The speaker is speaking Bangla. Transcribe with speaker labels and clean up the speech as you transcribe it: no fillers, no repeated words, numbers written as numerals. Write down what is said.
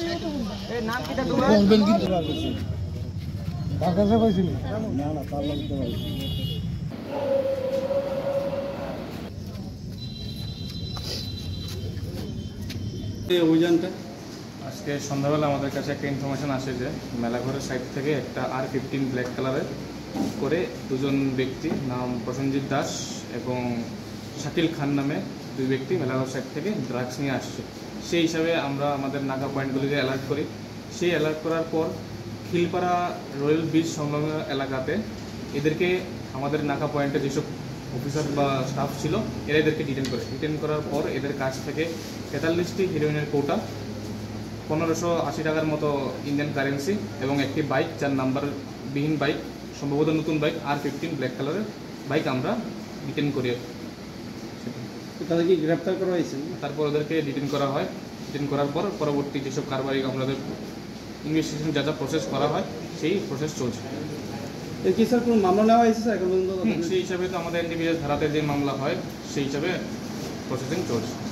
Speaker 1: এই নাম কিটা তোমার বলবেন কি তোলা আছে তার কাছে কইছিলি না না তার লাগতে পারি এই অভিযানটা
Speaker 2: আজকে সন্ধ্যাবেলা আমাদের কাছে একটা ইনফরমেশন আসে যে মেলাঘরের সাইড থেকে একটা R15 ব্ল্যাক কালারের করে দুজন ব্যক্তি নাম প্রসেনজিৎ দাস এবং শাকিল খান নামে দুই ব্যক্তি মেলাঘর সাইড থেকে ড্রাগস নিয়ে আসছে। সেই হিসাবে আমরা আমাদের নাকা পয়েন্টগুলিকে অ্যালার্ট করি। সেই অ্যালার্ট করার পর খিলপাড়া রয়্যাল বিচ সংলগ্ন এলাকাতে এদেরকে আমাদের নাকা পয়েন্টে যেসব অফিসার বা স্টাফ ছিল এরা এদেরকে ডিটেন করার পর এদের কাছ থেকে 43টি হিরোইনের কৌটা, 1580 টাকার মতো ইন্ডিয়ান কারেন্সি এবং একটি বাইক, যার নাম্বারবিহীন বাইক, সম্ভবত নতুন বাইক R15 ব্ল্যাক কালারের বাইক আমরা ডিটেন করি।
Speaker 1: তাদেরকে গ্রেপ্তার করা হয়েছে,
Speaker 2: তারপর ওদেরকে ডিটেন করা হয়। ডিটেন করার পর পরবর্তী যেসব কারবারি আমাদের ইনভেস্টিগেশন যা যা প্রসেস করা হয় সেই প্রসেস চলছে।
Speaker 1: এর কি স্যার কোনো মামলা নেওয়া হয়েছে স্যার এখন পর্যন্ত?
Speaker 2: সেই হিসাবে তো আমাদের ইন্ডিভিজুয়াল ধারাতে যে মামলা হয় সেই হিসাবে প্রসেসিং চলছে।